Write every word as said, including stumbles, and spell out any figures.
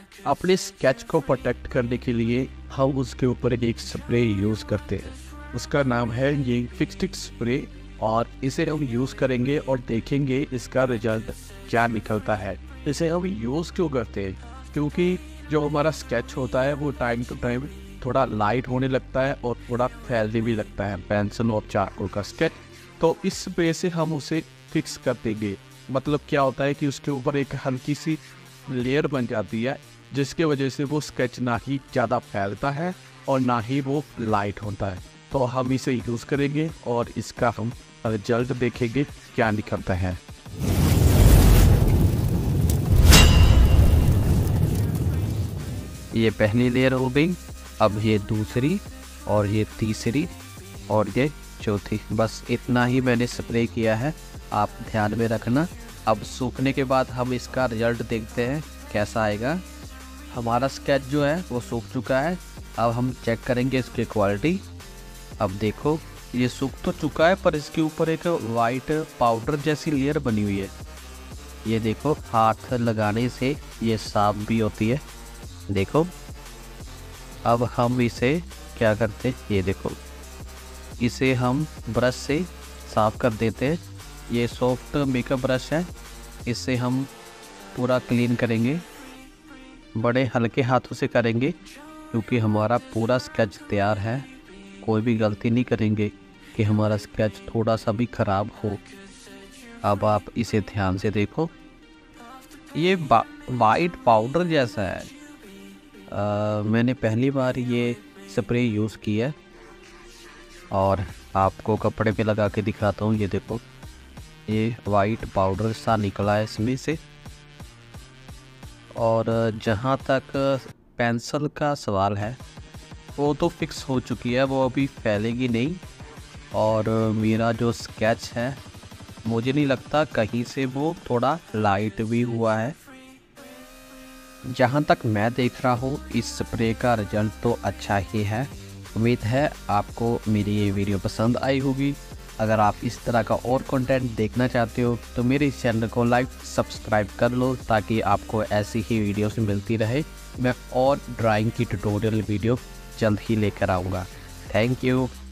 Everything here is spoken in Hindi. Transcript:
अपने स्केच को प्रोटेक्ट करने के लिए हम उसके ऊपर एक स्प्रे यूज़ करते हैं। उसका नाम है ये फिक्स्टिक स्प्रे, और इसे हम यूज़ करेंगे और देखेंगे इसका रिजल्ट क्या निकलता है। इसे हम यूज़ क्यों करते हैं? क्योंकि जो हमारा स्केच होता है वो टाइम टू टाइम थोड़ा लाइट होने लगता है और थोड़ा फैलने भी लगता है, पेंसिल और चारकोल का स्केच। तो इस स्प्रे से हम उसे फिक्स कर देंगे। मतलब क्या होता है कि उसके ऊपर एक हल्की सी लेयर बन जाती है, जिसके वजह से वो स्केच ना ही ज़्यादा फैलता है और ना ही वो लाइट होता है। तो हम इसे यूज़ करेंगे और इसका हम रिजल्ट देखेंगे क्या निकलता है। ये पहली लेयर हो गई, अब ये दूसरी और ये तीसरी और ये चौथी। बस इतना ही मैंने स्प्रे किया है, आप ध्यान में रखना। अब सूखने के बाद हम इसका रिजल्ट देखते हैं कैसा आएगा। हमारा स्केच जो है वो सूख चुका है। अब हम चेक करेंगे इसकी क्वालिटी। अब देखो ये सूख तो चुका है, पर इसके ऊपर एक वाइट पाउडर जैसी लेयर बनी हुई है। ये देखो, हाथ लगाने से ये साफ भी होती है। देखो, अब हम इसे क्या करते हैं, ये देखो, इसे हम ब्रश से साफ़ कर देते हैं। ये सॉफ्ट मेकअप ब्रश है, इससे हम पूरा क्लीन करेंगे। बड़े हल्के हाथों से करेंगे क्योंकि हमारा पूरा स्केच तैयार है। कोई भी गलती नहीं करेंगे कि हमारा स्केच थोड़ा सा भी ख़राब हो। अब आप इसे ध्यान से देखो, ये वाइट पाउडर जैसा है। आ, मैंने पहली बार ये स्प्रे यूज़ किया और आपको कपड़े पे लगा के दिखाता हूँ। ये देखो, ये वाइट पाउडर सा निकला है इसमें से। और जहाँ तक पेंसिल का सवाल है, वो तो फिक्स हो चुकी है, वो अभी फैलेगी नहीं। और मेरा जो स्केच है, मुझे नहीं लगता कहीं से वो थोड़ा लाइट भी हुआ है। जहाँ तक मैं देख रहा हूँ, इस स्प्रे का रिजल्ट तो अच्छा ही है। उम्मीद है आपको मेरी ये वीडियो पसंद आई होगी। अगर आप इस तरह का और कंटेंट देखना चाहते हो तो मेरे इस चैनल को लाइक सब्सक्राइब कर लो, ताकि आपको ऐसी ही वीडियोस मिलती रहे। मैं और ड्राइंग की ट्यूटोरियल वीडियो जल्द ही लेकर आऊँगा। Thank you.